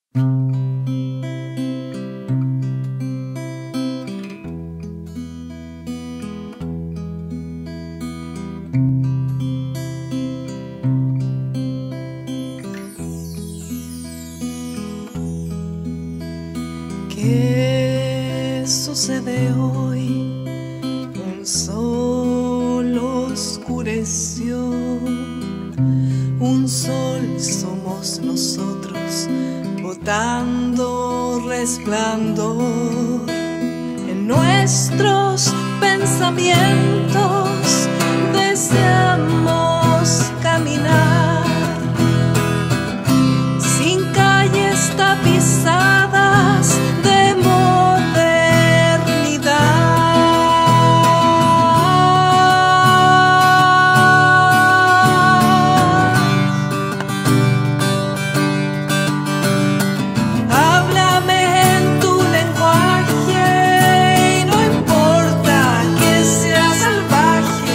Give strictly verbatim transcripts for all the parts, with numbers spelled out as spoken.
¿Qué sucede hoy? Un sol oscureció, un sol somos nosotros, botando resplandor en nuestros pensamientos. Deseamos caminar sin calles tapizadas de modernidad. Háblame en tu lenguaje y no importa que sea salvaje.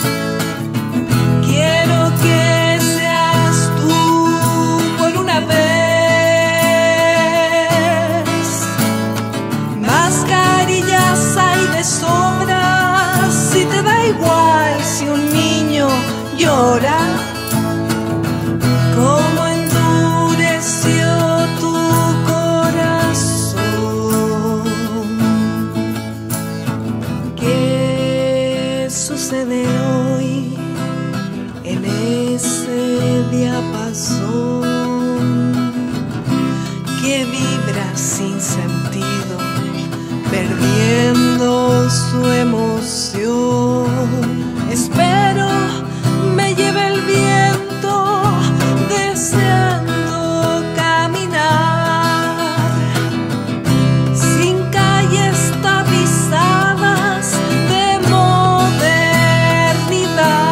Quiero que seas tú por una vez. Mascarillas hay de sobra, si te da igual si un niño llora. Cómo endureció tu corazón. ¿Qué sucede hoy en ese diapasón que vibra sin sentido, perdiendo su emoción? Espero me lleve el viento, deseando caminar sin calles tapizadas de modernidad.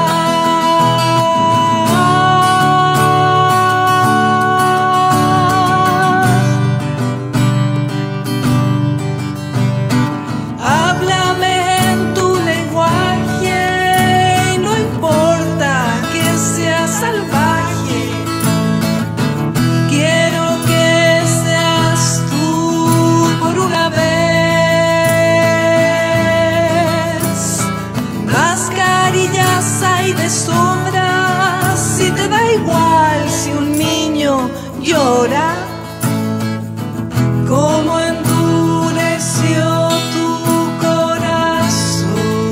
Háblame en tu lenguaje y no importa que sea salvaje. Quiero que seas tú por una vez. Mascarillas hay de sobra, si te da igual si un niño llora. Cómo endureció tu corazón.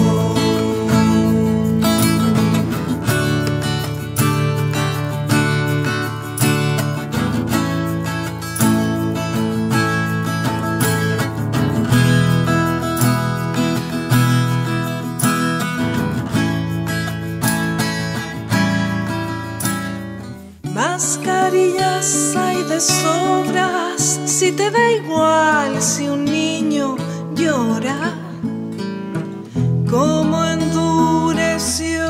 Mascarillas hay de sobras, si te da igual si un niño llora. Cómo endureció